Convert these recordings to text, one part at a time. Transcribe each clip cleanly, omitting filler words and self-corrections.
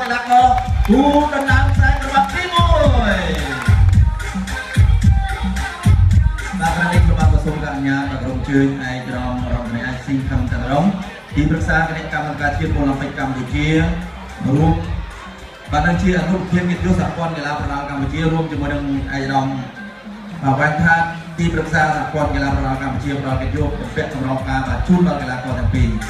ដាក់មកគូដណ្ដើមខ្សែក្រវ៉ាត់ទី1បាទខាងនេះខ្ញុំបានសូមកញ្ញាដល់ក្រុមជើងឯកឧត្តមរដ្ឋមន្ត្រីអាស៊ីខំតារងទីប្រឹក្សាគណៈកម្មការជាតិអូឡ িম্প ិកកម្ពុជារួមបាទនឹងជាអនុប្រធានកិត្តិយសសហព័ន្ធកីឡាប្រដាល់កម្ពុជារួមជាមួយនឹងឯកឧត្តមវ៉ាន់ថាទីប្រឹក្សាសហព័ន្ធកីឡាប្រដាល់កម្ពុជាផ្ដល់កិត្តិយសបំពាក់សម្រាប់ការបាទជូនដល់កីឡាករទាំងពីរ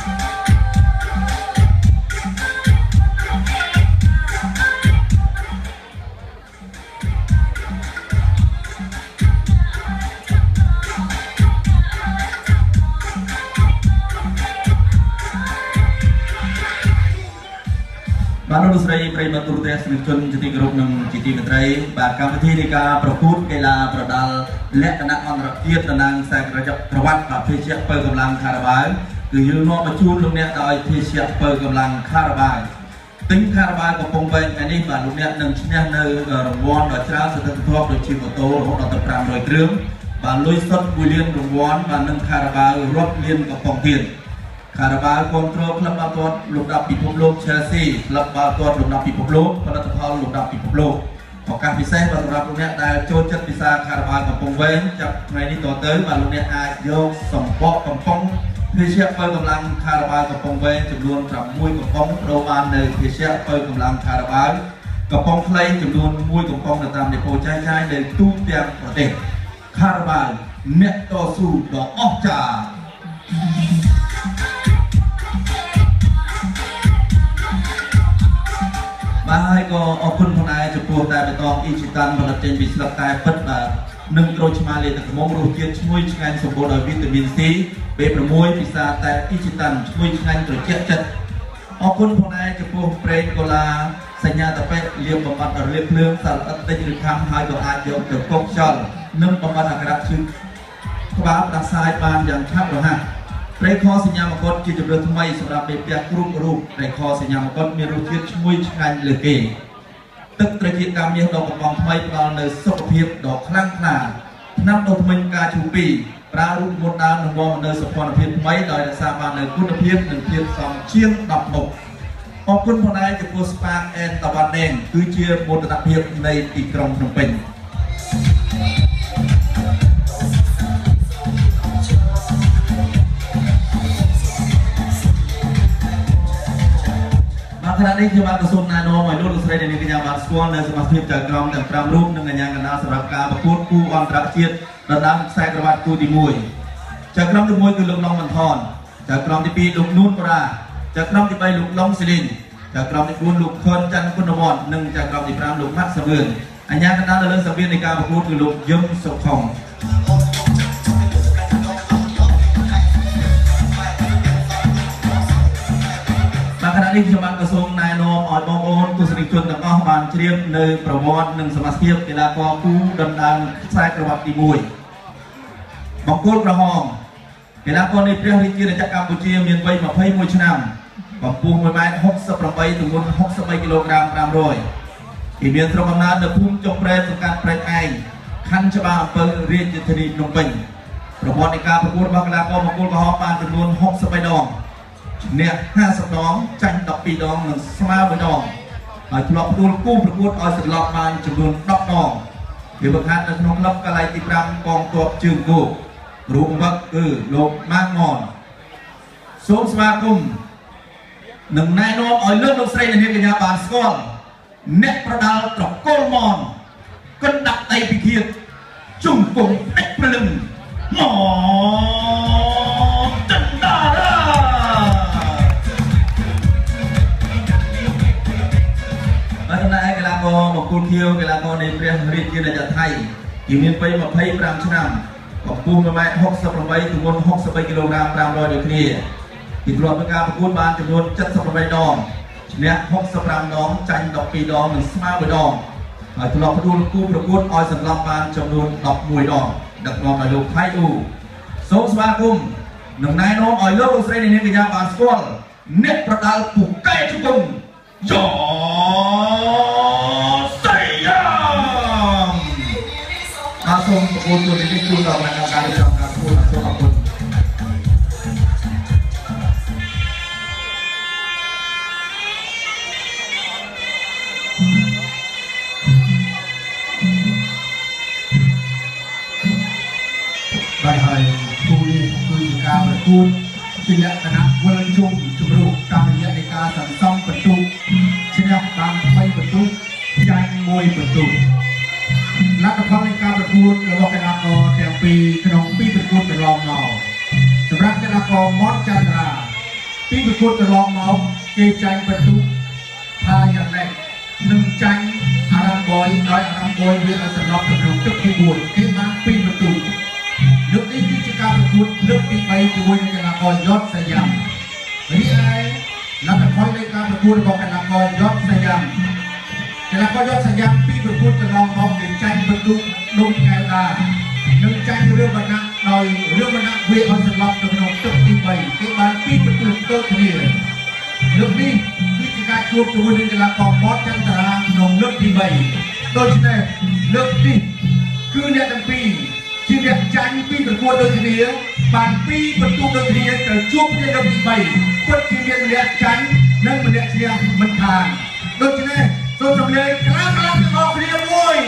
បាទលោកស្រីប្រិយមិត្តទូរទស្សនិកជនជាទីគោរពនិងជាទីមេត្រីបាទកម្មវិធីនៃការប្រកួតកីឡាប្រដាល់លក្ខណៈអន្តរជាតិតំណាងខ្សែក្រវ៉ាត់បាទភេសជ្ជៈពៅកម្លាំងខារ៉ាបាវគឺយើងនាំមកជូនលោកអ្នកដោយភេសជ្ជៈពៅកម្លាំងខារ៉ាបាវទិញខារ៉ាបាវកំពុងវែងថ្ងៃនេះបាទលោកអ្នកនឹងឈ្នះនៅរង្វាន់ដ៏ច្រើនសន្ធឹកសន្ធាប់ដូចជាម៉ូតូរហូតដល់ទៅ500គ្រឿងបាទលុយសុទ្ធ1លានរង្វាន់បាទនឹងខារ៉ាបាវរាប់លានកំប៉ុងទៀតខារ៉ាបាវគ្រប់គ្រងក្លឹបបាល់ទាត់លំដាប់ពិភពលោក Chelsea ក្លឹបបាល់ទាត់លំដាប់ពិភពលោកផលិតផលលំដាប់ពិភពលោកឱកាសពិសេសសម្រាប់លោកអ្នកដែលចូលចិត្តពិសាខារ៉ាបាវកំពង់វែងចាប់ថ្ងៃនេះតទៅបាទលោកអ្នកអាចយកសម្បកកំប៉ុងភេសជ្ជៈពៅកម្លាំងខារ៉ាបាវកំពង់វែងចំនួន6កំប៉ុងប្រូបាននៅភេសជ្ជៈពៅកម្លាំងខារ៉ាបាវកំប៉ុងខ្លីចំនួន1កំប៉ុងនៅតាមដេប៉ូចែកចាយនៅទូទាំងប្រទេសខារ៉ាបាវអ្នកតស៊ូដ៏អស្ចារ្យបាទហើយក៏អរគុណផងដែរចំពោះតែបៃតងអ៊ីជីតាន់ផលិតចេញពីស្លឹកតែពិតបាទនិងក្រូចឆ្មាលាទឹកខ្មុំរសជាតិឈ្ងុយឆ្ងាញ់សម្បូរដោយវីតាមីន C B6 ពិសាតែអ៊ីជីតាន់ឈ្ងុយឆ្ងាញ់ត្រជាក់ចិត្តអរគុណផងដែរចំពោះប្រេងកូឡាសញ្ញាតពេលាបបំបត្តិរលាកភ្លើងសារអិតតិចឬខាំហើយក៏អាចយកទៅកុកខ្យល់និងបំបត្តិអាការៈឈឺក្បាលផ្ដាសាយបានយ៉ាងឆាប់រហ័សព្រៃខសញ្ញាមកុដជាជម្រើសថ្មីសម្រាប់ពេលផ្ទះគ្រប់រូបព្រៃខសញ្ញាមកុដមានរសជាតិឈ្ងុយឆ្ងាញ់លើគេទឹកត្រជាកាមាសដ៏កំបងថ្មីផ្ដល់នូវសុខភាពដ៏ខ្លាំងក្លាថ្នាំដុសធ្មេញការជូពីប្រើរូបមន្តដើមនឹងនាំមកនូវសុខភាពថ្មីដោយរក្សាបាននូវគុណភាពនិងភាពសមជាង10មុខអរគុណផងដែរចំពោះ Spark and តាវ៉ាន់ណេងគឺជាមោទនភាពនៃទីក្រុងភ្នំពេញខណៈនេះខ្ញុំបានសូមណែនាំឲ្យលោកស្រីនិងនាងកញ្ញាបានស្គាល់នៅសមាជិកចៅក្រមទាំង5រូបនិងកញ្ញាកណ្ដាលសម្រាប់ការប្រកួតគូអន្តរជាតិដណ្ដើមខ្សែក្រវ៉ាត់គូទី1ចៅក្រមទី1គឺលោកណុងមន្ថនចៅក្រមទី2លោកនួនបូរ៉ាចៅក្រមទី3លោកឡុងស៊ីលីនចៅក្រមទី4លោកខុនច័ន្ទគុណវត្តនិងចៅក្រមទី5លោកម៉ាក់សាវឿនអញ្ញាកណ្ដាលនៅលើសង្វៀននៃការប្រកួតគឺលោកយឹមសុខុងខណៈនេះខ្ញុំបានសូមណែនាំឲ្យបងប្អូនទស្សនិកជនទាំងអស់បានជ្រាបនៅប្រវត្តិនិងសមាជិកកីឡាករគូដណ្ដើមខ្សែក្រវ៉ាត់ទី1បង្គោលក្រហមកីឡាករនៃព្រះរាជាណាចក្រកម្ពុជាមានវ័យ21ឆ្នាំកម្ពស់ 1m68 ទម្ងន់63គីឡូក្រាម500ពីមានស្រុកកំណើតនៅភូមិចុងប្រែតសង្កាត់ព្រែកឯងខណ្ឌច្បារអំពើរាជធានីភ្នំពេញប្រវត្តិនៃការប្រកួតរបស់កីឡាករបង្គោលក្រហមបានចំនួន63ដងអ្នក50ដងចាញ់12ដងនិងស្មើ1ដងហើយធ្លាប់ផ្ដួលគូប្រកួតឲ្យសន្លប់បានចំនួន10ដងវាបង្ហាត់នៅក្នុងក្លឹបកន្លែងទី5កងទ័ពជើងគោករូបវឹកគឺលោកម៉ាងមនសូមស្វាគមន៍និងណែនាំឲ្យលោកស្រីនិងនាងកញ្ញាបានស្គាល់អ្នកប្រដាល់ត្រកូលមនកិនដាក់ដៃពិឃាតជុំគង់ផ្ដាច់ព្រលឹងមកចិនតារាបាទចំណែកកីឡាករបង្គោលខៀវកីឡាករនៃព្រះរាជាណាចក្រថៃគឺមានវ័យ25ឆ្នាំកម្ពស់ 1m68 ទម្ងន់63គីឡូក្រាម500ដូចគ្នាពីធ្លាប់ធ្វើការប្រកួតបានចំនួន78ដងឈ្នះ65ដងចាញ់12ដងនិងស្មើ1ដងហើយធ្លាប់ផ្ដួលគូប្រកួតឲ្យសន្លប់បានចំនួន11ដងដឹកនាំដោយលោកថៃអ៊ូសូមស្វាគមន៍និងណែនាំឲ្យលោកស្រីនិងនាងកញ្ញាបានស្គាល់អ្នកប្រដាល់ពូកែជង្គង់យ៉សៃយ៉ាមបាទសូមប្រកួតទូនេះជូនដល់គណៈកម្មការរៀបចំការប្រកួតសូមអរគុណ bài hỏi tôi cao là tôi chỉ là cái nào vươn chung chụpรูปตามระยะในการสั่งซ่อมประตูชนะบางไปประตูใจมวยประตูนักพากย์ในการประกวดระบบกีฬากรแต่ปีขนมปีประกวดเป็นรองเมาสำหรับกีฬากรมอสจันทราปีประกวดเป็นรองเมาเกใจประตูพาอย่างแรกหนึ่งใจอารามบอยโดยอารามบอยเวียนสำหรับขนมตึกที่บวชเกมาปีประตูnước điที่การประกวดเลือกปีไปด้วยกีฬากรยอดสยามนี่ไอ้นักพากย์ในการประกวดระบบกีฬากรยอดสยามกีฬากรยอดสยามปีประกวดจะลองมองเห็นใจประตูลงแก้วตาหนึ่งใจเรื่องบรรณะโดยเรื่องบรรณะเวียนสำหรับขนมตึกที่ไปเกมาปีประตูเกิดขึ้นเลยเรื่องนี้ที่การประกวดจะด้วยกีฬากรมอสจันทราหนองเลือกที่ไปโดยเฉพาะเลือกนี้คือเนี่ยตั้งปีที่เรียกใจปีประกวดโดยเฉลี่ยบางปีประตูโดยเฉลี่ยแต่ช่วงที่เราดีไปก็ที่เรียกเรียกใจนั่นมันเรียกเชียร์มันทางโดยเฉลี่ยส่วนสำเร็จกล้ากล้าจะออกเรียบร้อย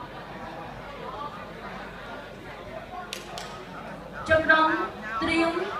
trong đó triều